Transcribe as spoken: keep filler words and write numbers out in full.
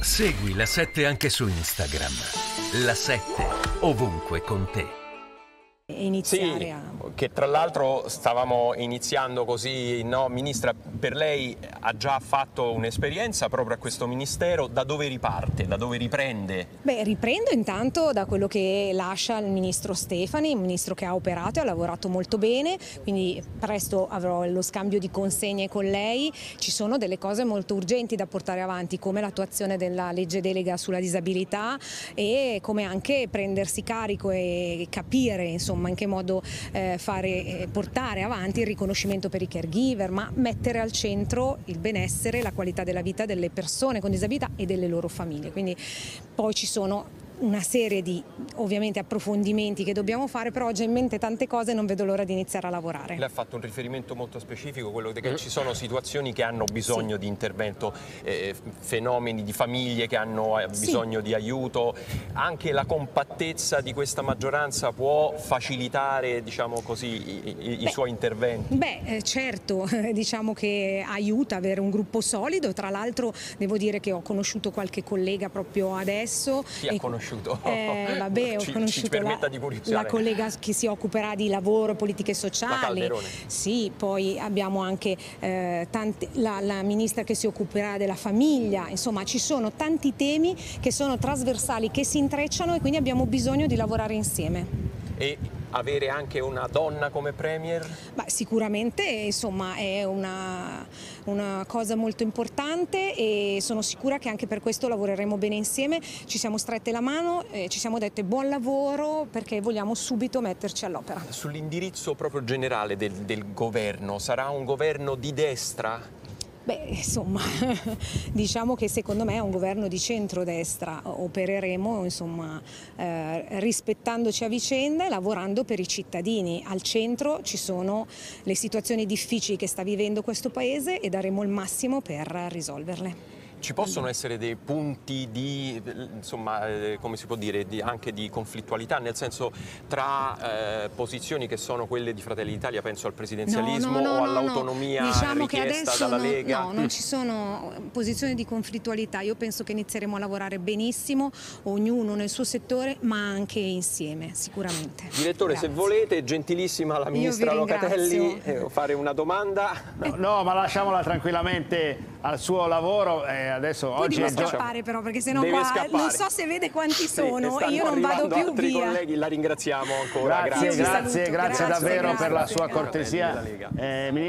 Segui La sette anche su Instagram. La sette, ovunque con te. Iniziare sì, a... che tra l'altro stavamo iniziando così, no? Ministra, per lei ha già fatto un'esperienza proprio a questo Ministero, da dove riparte, da dove riprende? Beh, riprendo intanto da quello che lascia il Ministro Stefani, un Ministro che ha operato e ha lavorato molto bene, quindi presto avrò lo scambio di consegne con lei. Ci sono delle cose molto urgenti da portare avanti, come l'attuazione della legge delega sulla disabilità e come anche prendersi carico e capire, insomma, in che modo eh, fare, eh, portare avanti il riconoscimento per i caregiver, ma mettere al centro il benessere e la qualità della vita delle persone con disabilità e delle loro famiglie. Quindi poi ci sono una serie di ovviamente approfondimenti che dobbiamo fare, però ho già in mente tante cose e non vedo l'ora di iniziare a lavorare. Lei ha fatto un riferimento molto specifico, quello che ci sono situazioni che hanno bisogno sì. di intervento, eh, fenomeni di famiglie che hanno bisogno sì. di aiuto. Anche la compattezza di questa maggioranza può facilitare, diciamo così, i, i, i suoi interventi? Beh, eh, certo, diciamo che aiuta avere un gruppo solido. Tra l'altro devo dire che ho conosciuto qualche collega proprio adesso. Chi ha conosciuto? Eh, vabbè, ho ci, conosciuto ci la, di la collega che si occuperà di lavoro, politiche sociali. La Calderone. Sì, poi abbiamo anche eh, tanti, la, la ministra che si occuperà della famiglia. Insomma, ci sono tanti temi che sono trasversali, che si intrecciano e quindi abbiamo bisogno di lavorare insieme. E avere anche una donna come premier? Beh, sicuramente, insomma, è una, una cosa molto importante e sono sicura che anche per questo lavoreremo bene insieme. Ci siamo strette la mano, eh, ci siamo dette buon lavoro perché vogliamo subito metterci all'opera. Sull'indirizzo proprio generale del, del governo, sarà un governo di destra? Beh, insomma, diciamo che secondo me è un governo di centrodestra. Opereremo, insomma, eh, rispettandoci a vicenda e lavorando per i cittadini. Al centro ci sono le situazioni difficili che sta vivendo questo Paese e daremo il massimo per risolverle. Ci possono essere dei punti di, insomma, eh, come si può dire, di, anche di conflittualità, nel senso tra eh, posizioni che sono quelle di Fratelli d'Italia, penso al presidenzialismo no, no, no, o all'autonomia no, no. Diciamo richiesta che dalla non, Lega? No, non ci sono posizioni di conflittualità. Io penso che inizieremo a lavorare benissimo, ognuno nel suo settore, ma anche insieme, sicuramente. Direttore, Grazie. se volete, gentilissima la ministra Locatelli, eh, fare una domanda? No, no, ma lasciamola tranquillamente al suo lavoro. Eh, adesso Poi oggi devo è scappare però, perché sennò Deve qua scappare. non so se vede quanti sono sì, e io non vado più altri via. colleghi, la ringraziamo ancora. Grazie, grazie, grazie, grazie, grazie davvero grazie. per la sua cortesia. Eh,